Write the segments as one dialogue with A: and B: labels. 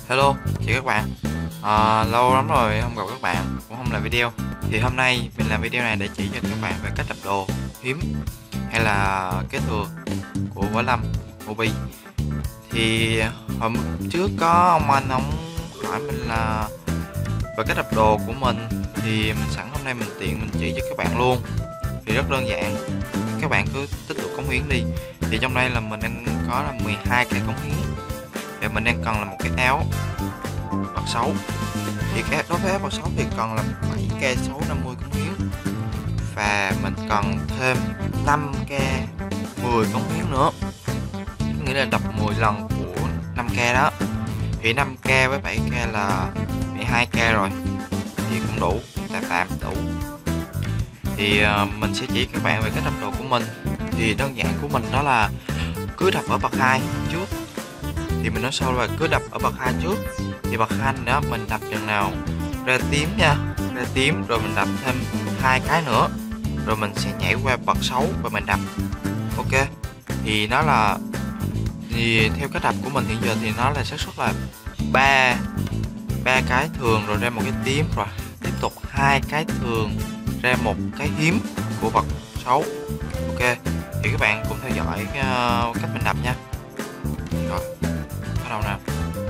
A: Hello, chào các bạn. Lâu lắm rồi không gặp các bạn, cũng không làm video. Thì hôm nay mình làm video này để chỉ cho các bạn về cách đập đồ hiếm hay là kế thừa của Võ Lâm Mobi. Thì hôm trước có ông anh ông hỏi mình là về cách đập đồ của mình, thì mình sẵn hôm nay mình tiện mình chỉ cho các bạn luôn. Thì rất đơn giản, các bạn cứ tích tụ cống hiến đi. Thì trong đây là mình đang có là 12 cái cống hiến. Và mình đang cần là một cái áo bật 6. Thì cái đối với áo bật 6 thì còn là 7 k 650 cống hiến. Và mình cần thêm 5 k 10 cống hiến nữa, nghĩa là đập 10 lần của 5 k đó. Thì 5 k với 7 k là 12 k rồi, thì cũng đủ, tạm đủ. Thì mình sẽ chỉ các bạn về cách đập đồ của mình. Thì đơn giản của mình đó là cứ đập ở bậc 2 trước. Thì mình nói sau là cứ đập ở bậc 2 trước. Thì bậc 2 đó mình đập chừng nào ra tím nha, ra tím rồi mình đập thêm 2 cái nữa, rồi mình sẽ nhảy qua bậc 6 và mình đập. Ok, thì nó là, thì theo cách đập của mình hiện giờ thì nó là xác suất là ba cái thường rồi ra một cái tím, rồi tiếp tục 2 cái thường ra một cái hiếm của bậc 6. Ok, thì các bạn cùng theo dõi cách mình đập nha. Rồi, bắt đầu nào.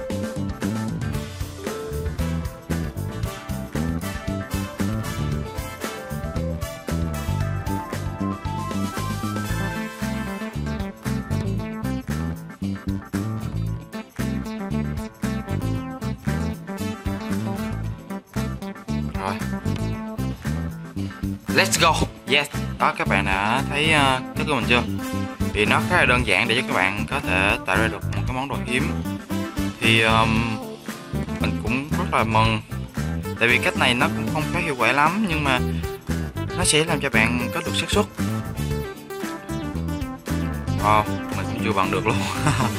A: Rồi, let's go. Yes, đó, các bạn đã thấy cái của mình chưa? Thì nó khá là đơn giản để cho các bạn có thể tạo ra được một cái món đồ hiếm. Thì mình cũng rất là mừng, tại vì cách này nó cũng không có hiệu quả lắm, nhưng mà nó sẽ làm cho bạn có được xác suất. Mình cũng chưa bằng được luôn.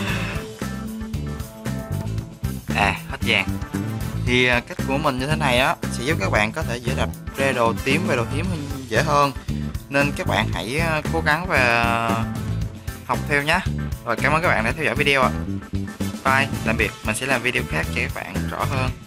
A: Hết vàng. Thì cách của mình như thế này á sẽ giúp các bạn có thể dễ đập ra đồ tím và đồ hiếm dễ hơn, nên các bạn hãy cố gắng và học theo nhé. Rồi, cảm ơn các bạn đã theo dõi video ạ. Bye, tạm biệt, mình sẽ làm video khác cho các bạn rõ hơn.